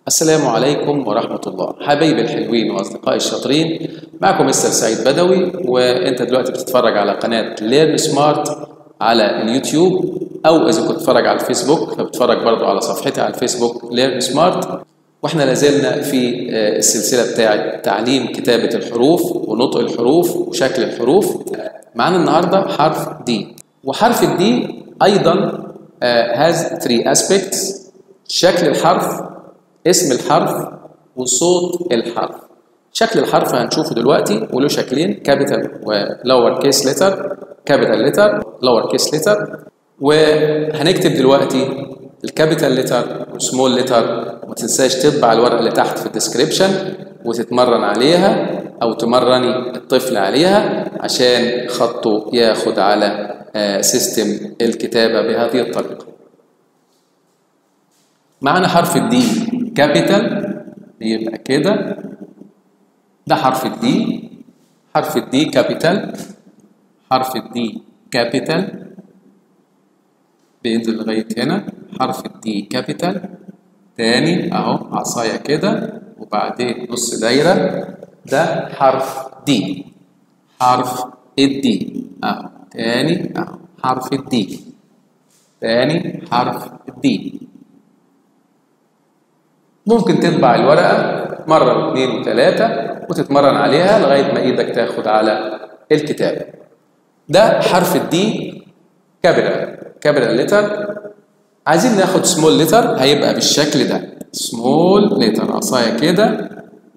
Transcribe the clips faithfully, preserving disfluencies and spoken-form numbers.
السلام عليكم ورحمة الله. حبايبي الحلوين وأصدقائي الشاطرين، معكم مستر سعيد بدوي، وأنت دلوقتي بتتفرج على قناة ليرن سمارت على اليوتيوب، أو إذا كنت بتتفرج على الفيسبوك فبتتفرج برضو على صفحتي على الفيسبوك ليرن سمارت. وإحنا لازلنا في السلسلة بتاعة تعليم كتابة الحروف ونطق الحروف وشكل الحروف. معانا النهاردة حرف دي، وحرف الدي أيضا has three aspects: شكل الحرف، اسم الحرف، وصوت الحرف. شكل الحرف هنشوفه دلوقتي وله شكلين: كابيتال ولور كيس لتر. كابيتال لتر، لور كيس لتر. وهنكتب دلوقتي الكابيتال لتر وسمول لتر. وما تنساش تطبع الورقه اللي تحت في الديسكريبشن وتتمرن عليها او تمرني الطفل عليها عشان خطه ياخد على سيستم الكتابه بهذه الطريقه. معانا حرف الدي كابيتال، يبقى كده ده حرف الدي. حرف الدي كابيتال، حرف الدي كابيتال بينزل لغايه هنا. حرف الدي كابيتال تاني اهو، عصايه كده وبعدين نص دايره. ده حرف دي، حرف الدي اهو تاني اهو، حرف الدي تاني، حرف الدي. ممكن تطبع الورقة مرة واثنين وثلاثة وتتمرن عليها لغاية ما ايدك تاخد على الكتابة. ده حرف الدي كابيتال، كابيتال لتر. عايزين ناخد سمول لتر، هيبقى بالشكل ده، سمول لتر، عصاية كده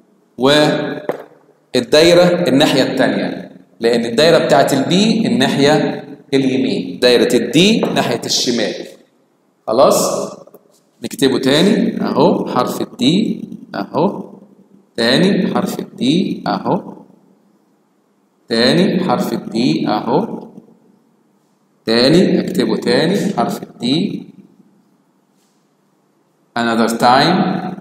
والدايرة الناحية التانية، لأن الدايرة بتاعت البي الناحية اليمين، دايرة الدي ناحية الشمال. خلاص؟ نكتبه تاني اهو، حرف الدي اهو، تاني حرف الدي اهو، تاني حرف الدي اهو، تاني اكتبه تاني حرف الدي. another time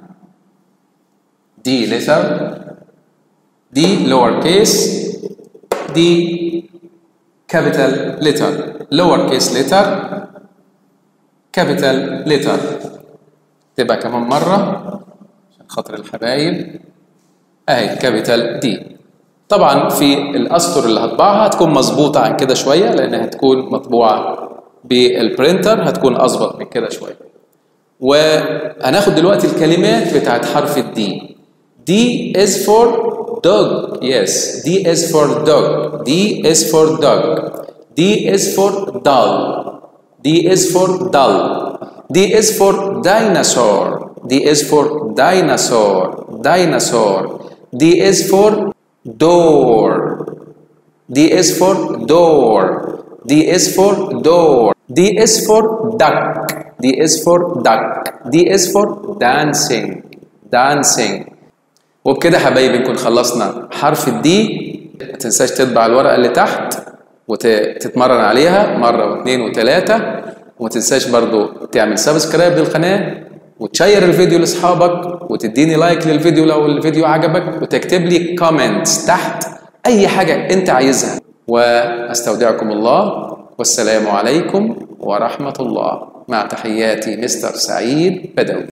D letter، D lower case، D capital letter، lower case letter capital letter. تبقى كمان مرة عشان خاطر الحبايب اهي، كابيتال دي. طبعا في الاسطر اللي هطبعها هتكون مظبوطة عن كده شوية، لانها هتكون مطبوعة بالبرينتر، هتكون اظبط من كده شوية. وهناخد دلوقتي الكلمات بتاعت حرف الدي. D is for dog. Yes, D is for dog. D is for dog. D is for doll. D is for doll. D is for dinosaur. D is for dinosaur. Dinosaur. D is for door. D is for door. D is for door. D is for duck. D is for duck. D is for dancing. Dancing. وبكده حبايبي نكون خلصنا حرف الدي. ما تنساش تطبع الورقة اللي تحت وتتمرن عليها مرة واثنين وثلاثة. وما تنساش برضو تعمل سبسكرايب للقناة وتشير الفيديو لاصحابك وتديني لايك للفيديو لو الفيديو عجبك، وتكتب لي كومنتس تحت اي حاجة انت عايزها. واستودعكم الله، والسلام عليكم ورحمة الله. مع تحياتي مستر سعيد بدوي.